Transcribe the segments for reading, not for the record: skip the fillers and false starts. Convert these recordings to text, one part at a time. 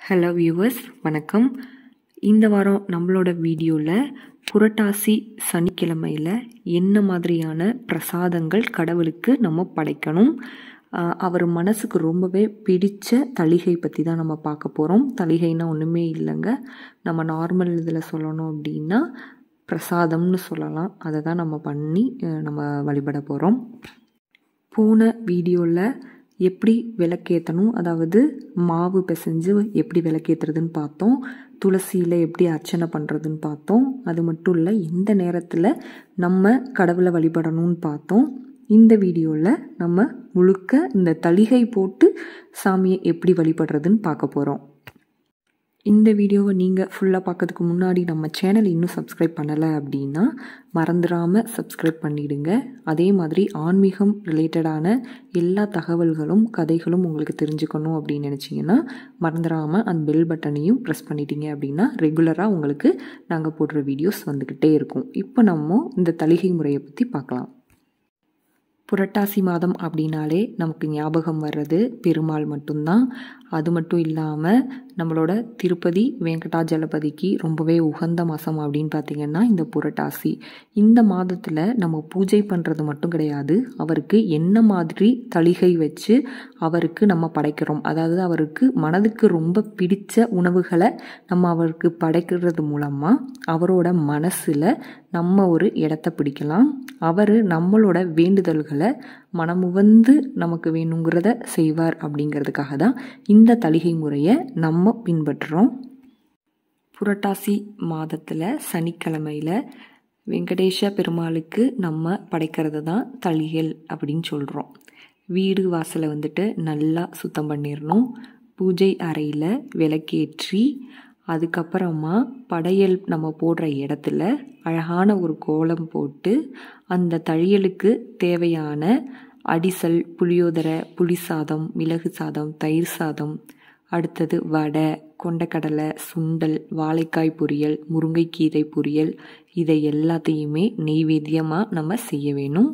Hello viewers, வணக்கம். இந்த வாரம் நம்மளோட வீடியோவில் புரட்டாசி சனிக்கிழமையில் என்ன மாதிரியான பிரசாதங்கள் கடவுளுக்கு நம்ம படைக்கணும், அவர் மனசுக்கு ரொம்பவே பிடிச்ச தளிகை பற்றி தான் நம்ம பார்க்க போகிறோம். தளிகைன்னா ஒன்றுமே இல்லைங்க, நம்ம நார்மல் இதில் சொல்லணும் அப்படின்னா பிரசாதம்னு சொல்லலாம். அதை தான் நம்ம பண்ணி நம்ம வழிபட போகிறோம். போன வீடியோவில் எப்படி விளக்கேற்றணும், அதாவது மாவு பிசைஞ்சு எப்படி விளக்கேற்றுறதுன்னு பார்த்தோம். துளசியில் எப்படி அர்ச்சனை பண்ணுறதுன்னு பார்த்தோம். அது மட்டும் இல்லை, எந்த நேரத்தில் நம்ம கடவுளை வழிபடணும்னு பார்த்தோம். இந்த வீடியோவில் நம்ம முழுக்க இந்த தளிகை போட்டு சாமியை எப்படி வழிபடுறதுன்னு பார்க்க போகிறோம். இந்த வீடியோவை நீங்கள் ஃபுல்லாக பார்க்கறதுக்கு முன்னாடி நம்ம சேனல் இன்னும் சப்ஸ்கிரைப் பண்ணலை அப்படின்னா மறந்துடாமல் சப்ஸ்கிரைப் பண்ணிவிடுங்க. அதே மாதிரி ஆன்மீகம் ரிலேட்டடான எல்லா தகவல்களும் கதைகளும் உங்களுக்கு தெரிஞ்சுக்கணும் அப்படின்னு நினச்சிங்கன்னா மறந்துடாமல் அந்த பெல் பட்டனையும் ப்ரெஸ் பண்ணிட்டீங்க அப்படின்னா ரெகுலராக உங்களுக்கு நாங்கள் போடுற வீடியோஸ் வந்துக்கிட்டே இருக்கும். இப்போ நம்ம இந்த தளிகை முறையை பற்றி பார்க்கலாம். புரட்டாசி மாதம் அப்படின்னாலே நமக்கு ஞாபகம் வர்றது பெருமாள் மட்டும்தான். அது மட்டும் இல்லாமல் நம்மளோட திருப்பதி வெங்கடாஜலபதிக்கு ரொம்பவே உகந்த மாதம் அப்படின்னு பார்த்திங்கன்னா இந்த புரட்டாசி. இந்த மாதத்தில் நம்ம பூஜை பண்ணுறது மட்டும் கிடையாது, அவருக்கு என்ன மாதிரி தளிகை வச்சு அவருக்கு நம்ம படைக்கிறோம், அதாவது அவருக்கு மனதுக்கு ரொம்ப பிடிச்ச உணவுகளை நம்ம அவருக்கு படைக்கிறது மூலமாக அவரோட மனசில் நம்ம ஒரு இடத்த பிடிக்கலாம். அவர் நம்மளோட வேண்டுதல்களை மனமுவந்து நமக்கு வேணுங்கிறத செய்வார். அப்படிங்கிறதுக்காக தான் இந்த தளிகை முறையை நம்ம பின்பற்றுறோம். புரட்டாசி மாதத்தில் சனிக்கிழமையில் வெங்கடேஷ பெருமாளுக்கு நம்ம படைக்கிறது தான் தளிகை அப்படின்னு சொல்கிறோம். வீடு வாசலை நல்லா சுத்தம் பண்ணிடணும். பூஜை அறையில் விளக்கேற்றி அதுக்கப்புறமா படையல் நம்ம போடுற இடத்துல அழகான ஒரு கோலம் போட்டு அந்த தழியலுக்கு தேவையான அடிசல், புளியோதரை, புளி சாதம், மிளகு சாதம், தயிர் சாதம், அடுத்தது வடை, கொண்டக்கடலை, சுண்டல், வாழைக்காய் பொரியல், முருங்கைக்கீரை பொரியல், இதை எல்லாத்தையுமே நெய்வேத்தியமாக நம்ம செய்ய வேணும்.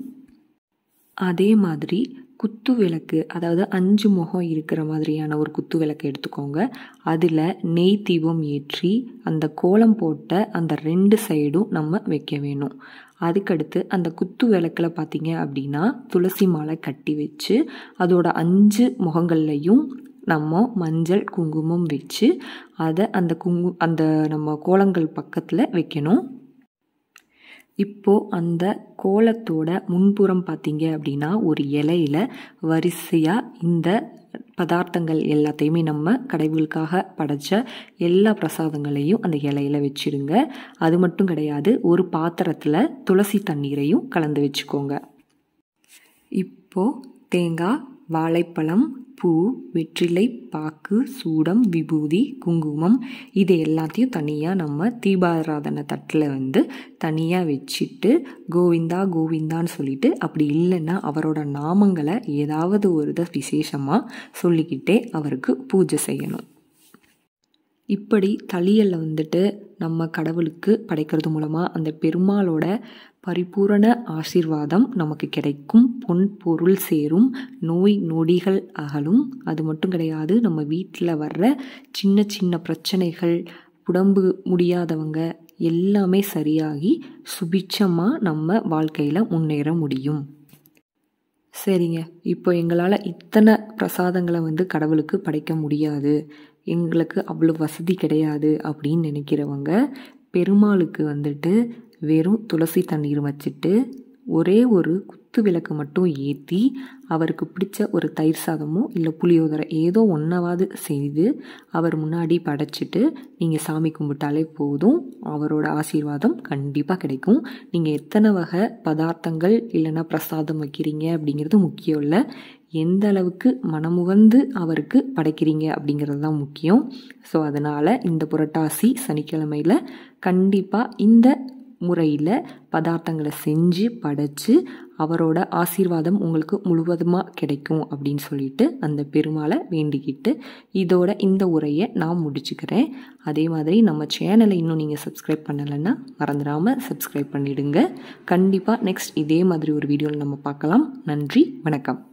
அதே மாதிரி குத்து விளக்கு, அதாவது 5 முகம் இருக்கிற மாதிரியான ஒரு குத்து விளக்கு எடுத்துக்கோங்க. அதில் நெய் தீபம் ஏற்றி அந்த கோலம் போட்ட அந்த 2 சைடும் நம்ம வைக்க வேணும். அதுக்கடுத்து அந்த குத்து விளக்கில் பார்த்தீங்க அப்படின்னா துளசி மாலை கட்டி வச்சு அதோட 5 முகங்கள்லையும் நம்ம மஞ்சள் குங்குமம் வச்சு அதை அந்த நம்ம கோலங்கள் பக்கத்தில் வைக்கணும். இப்போது அந்த கோலத்தோட முன்புறம் பார்த்தீங்க அப்படின்னா ஒரு இலையில வரிசையாக இந்த பதார்த்தங்கள் எல்லாத்தையுமே நம்ம கடவுளுக்காக படைச்ச எல்லா பிரசாதங்களையும் அந்த இலையில வச்சிடுங்க. அது மட்டும் கிடையாது, ஒரு பாத்திரத்தில் துளசி தண்ணீரையும் கலந்து வச்சுக்கோங்க. இப்போது தேங்காய், வாழைப்பழம், பூ, வெற்றிலை பாக்கு, சூடம், விபூதி, குங்குமம், இது எல்லாத்தையும் தனியாக நம்ம தீபாராதனை தட்டில் தனியாக வச்சுட்டு கோவிந்தா கோவிந்தான்னு சொல்லிட்டு, அப்படி இல்லைன்னா அவரோட நாமங்களை ஏதாவது ஒரு விசேஷமாக சொல்லிக்கிட்டே அவருக்கு பூஜை செய்யணும். இப்படி தளியலில் நம்ம கடவுளுக்கு படைக்கிறது மூலமாக அந்த பெருமாளோட பரிபூரண ஆசீர்வாதம் நமக்கு கிடைக்கும். பொன் பொருள் சேரும், நோய் நொடிகள் அகலும். அது மட்டும் கிடையாது, நம்ம வீட்டில் வர்ற சின்ன சின்ன பிரச்சனைகள், உடம்பு முடியாதவங்க எல்லாமே சரியாகி சுபிட்சமாக நம்ம வாழ்க்கையில் முன்னேற முடியும். சரிங்க, இப்போ எங்களால் இத்தனை பிரசாதங்களை கடவுளுக்கு படைக்க முடியாது, எங்களுக்கு அவ்வளோ வசதி கிடையாது அப்படின்னு நினைக்கிறவங்க பெருமாளுக்கு வெறும் துளசி தண்ணீர் வச்சுட்டு ஒரே ஒரு குத்து விளக்கு மட்டும் ஏற்றி அவருக்கு பிடிச்ச ஒரு தயிர் சாதமோ இல்லை புளியோதரை ஏதோ ஒன்றாவது செய்து அவர் முன்னாடி படைச்சிட்டு நீங்கள் சாமி கும்பிட்டாலே போதும், அவரோட ஆசீர்வாதம் கண்டிப்பாக கிடைக்கும். நீங்கள் எத்தனை வகை பதார்த்தங்கள் இல்லைன்னா பிரசாதம் வைக்கிறீங்க அப்படிங்கிறது முக்கியம் இல்லை, எந்த அளவுக்கு மனமுவந்து அவருக்கு படைக்கிறீங்க அப்படிங்கிறது தான் முக்கியம். ஸோ அதனால் இந்த புரட்டாசி சனிக்கிழமையில் கண்டிப்பாக இந்த முறையில் பதார்த்தங்களை செஞ்சு படைச்சு அவரோட ஆசீர்வாதம் உங்களுக்கு முழுவதுமாக கிடைக்கும் அப்படின்னு சொல்லிட்டு அந்த பெருமாளை வேண்டிக்கிட்டு இதோட இந்த உரையை நான் முடிச்சுக்கிறேன். அதே மாதிரி நம்ம சேனலை இன்னும் நீங்கள் சப்ஸ்கிரைப் பண்ணலைன்னா மறந்துடாமல் சப்ஸ்கிரைப் பண்ணிவிடுங்க. கண்டிப்பாக நெக்ஸ்ட் இதே மாதிரி ஒரு வீடியோவில் நம்ம பார்க்கலாம். நன்றி, வணக்கம்.